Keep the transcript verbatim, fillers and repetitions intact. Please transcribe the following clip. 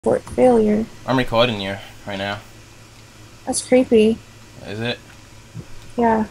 Fort failure. I'm recording you right now. That's creepy. Is it? Yeah.